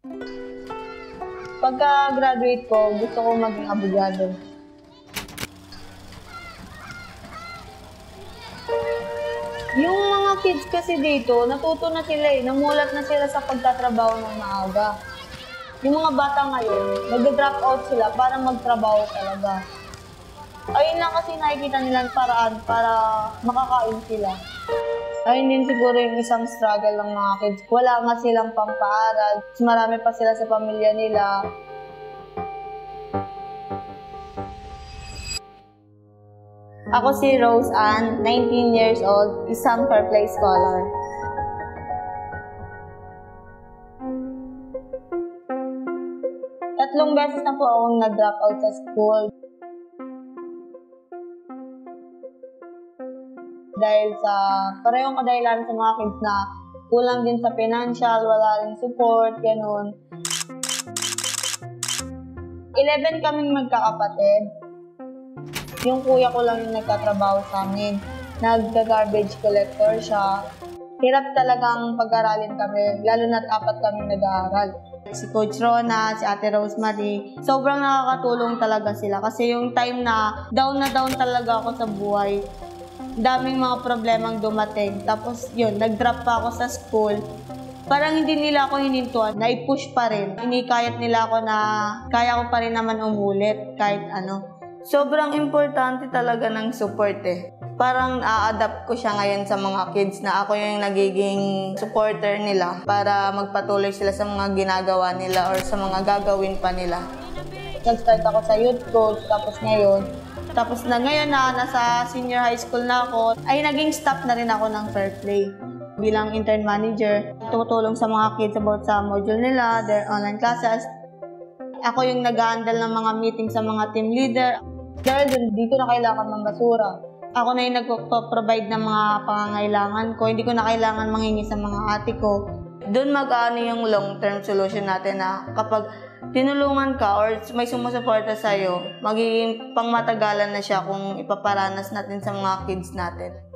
Pagka-graduate ko, gusto ko maging abogado. Yung mga kids kasi dito, natuto na sila namulat na sila sa pagtatrabaho ng maaga. Yung mga bata ngayon, nag-drop out sila para magtrabaho talaga. Ayun lang kasi nakikita nilang paraan para makakain sila. Ayun din siguro yung isang struggle ng mga kids. Wala nga silang pampaaral. Marami pa sila sa pamilya nila. Ako si Rose Ann, 19 years old, isang Fairplay Scholar. Tatlong beses na po akong nag-drop out sa school. Dahil sa parehong kadahilan sa mga kids na kulang din sa financial, wala rin support, ganun. 11 kaming magkakapatid. Yung kuya ko lang yung nagtatrabaho sa amin. Nagka-garbage collector siya. Hirap talagang pag-aralin kami, lalo na't 4 kaming nag-aaral. Si Coach Rona, si Ate Rosemary, sobrang nakakatulong talaga sila. Kasi yung time na down talaga ako sa buhay. Daming mga problemang dumating. Tapos yun, nag-drop pa ako sa school. Parang hindi nila ako hinintuan, na-push pa rin. Inikayat nila ako na kaya ko pa rin naman umulit kahit ano. Sobrang importante talaga ng support Parang a-adapt ko siya ngayon sa mga kids na ako yung nagiging supporter nila para magpatuloy sila sa mga ginagawa nila or sa mga gagawin pa nila. Nag-start ako sa youth coach, tapos ngayon na nasa senior high school na ako, ay naging staff na rin ako ng Fairplay. Bilang intern manager, tutulong sa mga kids about sa module nila, their online classes. Ako yung nag-handle ng mga meeting sa mga team leader. Dahil dito na kailangan ng basura. Ako na yung nagpo-provide ng mga pangangailangan ko. Hindi ko na kailangan manghingi sa mga ate ko. Doon mag-ano yung long-term solution natin na kapag tinulungan ka or may sumusuporta sa'yo, magiging pangmatagalan na siya kung ipaparanas natin sa mga kids natin.